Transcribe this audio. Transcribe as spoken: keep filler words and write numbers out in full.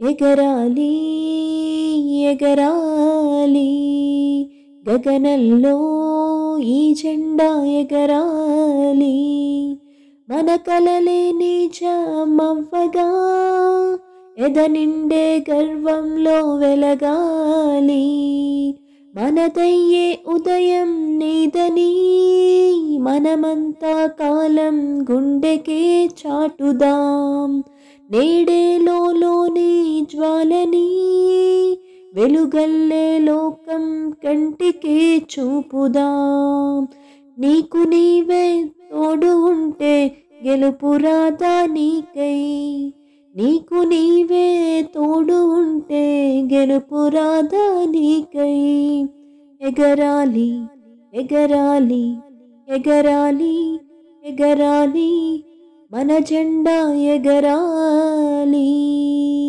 ఎగరాలి ఎగరాలి గగనంలో ఈ జెండా ఎగరాలి మన కలలే నిజమవ్వగా ఎదనిండే గర్వంలో వెలగాలి మనదయ్యే ఉదయం నీదని మనమంతా కాలం గుండెకే చాటుదాం నేడేలోని జ్వాలని వెలుగల్లే లోకం కంటికి చూపుదాం నీకు నీవే తోడు ఉంటే గెలుపు రాదా నీకై నీకు నీవే తోడు ఉంటే గెలుపు రాదా నీకై ఎగరాలి ఎగరాలి ఎగరాలి ఎగరాలి మన జెండా ఎగరాలి।